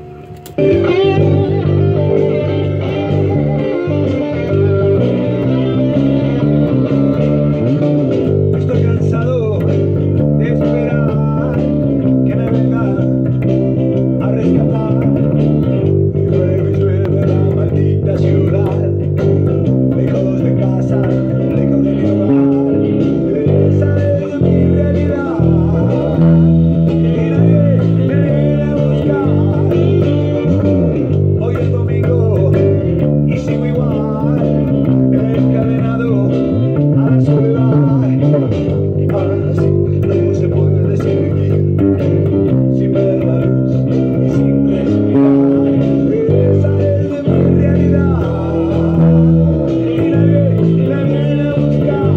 Estoy cansado de esperar que me venga a rescatar. Y llueve la maldita ciudad, lejos de casa, lejos de mi hogar. Esa es mi realidad y nadie me viene a buscar. Hoy es domingo y sigo igual, encadenado a la soledad. Así no se puede seguir sin ver la luz y sin respirar. Esa es mi realidad y nadie me viene a buscar.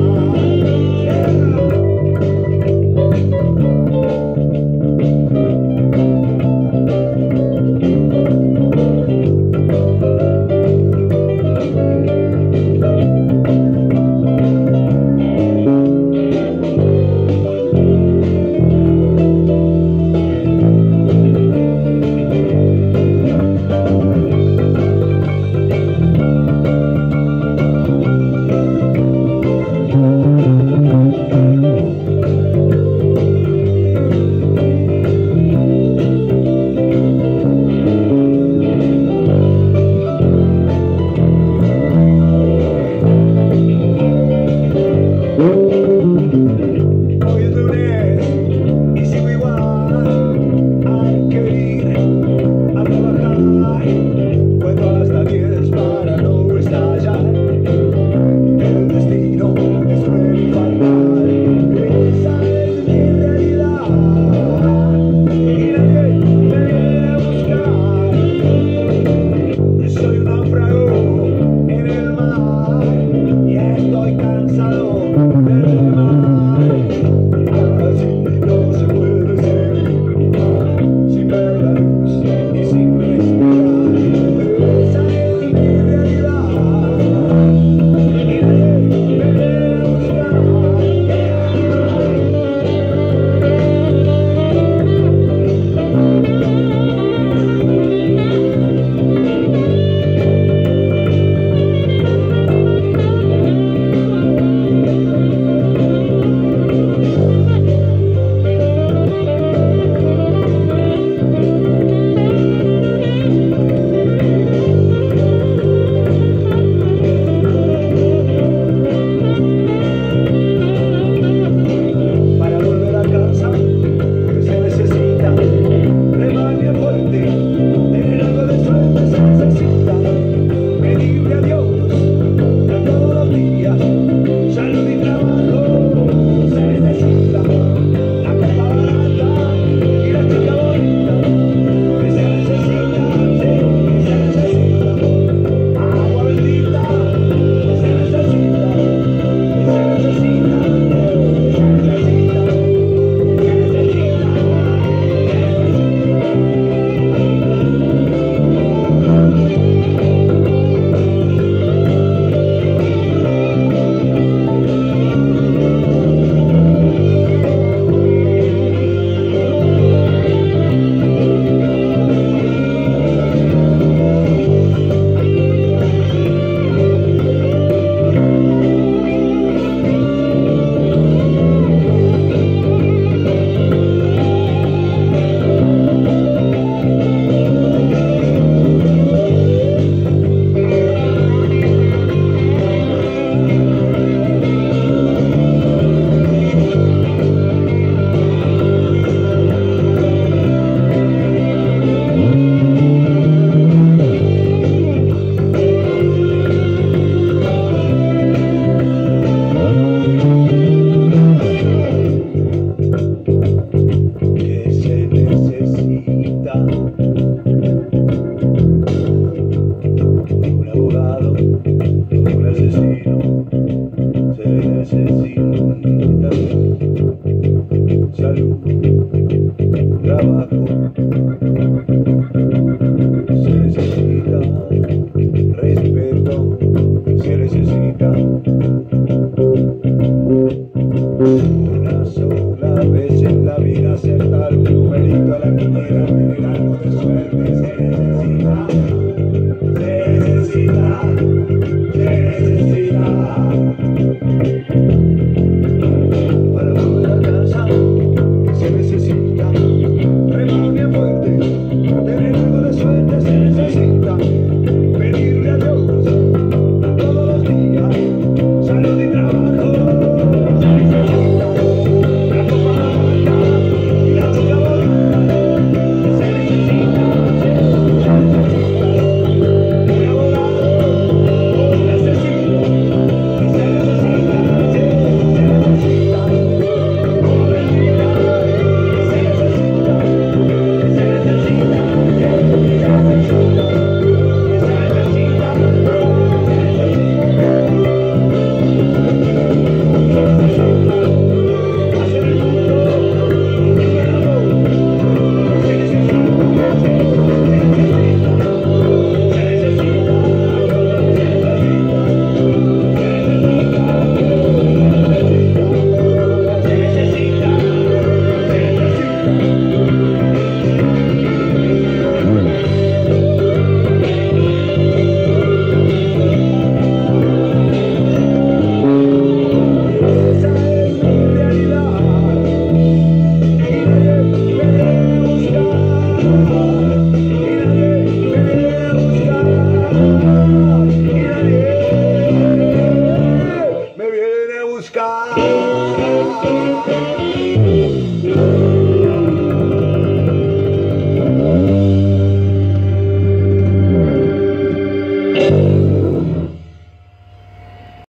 Hoy es lunes y sigo igual, hay que ir a trabajar. Cuento hasta 10 para no estallar. El destino es cruel y fatal. Esa es mi realidad y nadie me viene a buscar. Soy un náufrago en el mar y estoy cansado de remar. Así no se puede seguir sin ver la luz y sin respirar. Esa es mi realidad y nadie me viene a buscar. Para volver a casa se necesita remar bien fuerte, tener algo de suerte se necesita, pedirle a Dios de todos los días, salud y trabajo se necesita, la copa barata y la chica bonita que se necesita, sí, se necesita, agua bendita se necesita, se necesita. Un abogado, un asesino, se necesita salud, trabajo, se necesita respeto, se necesita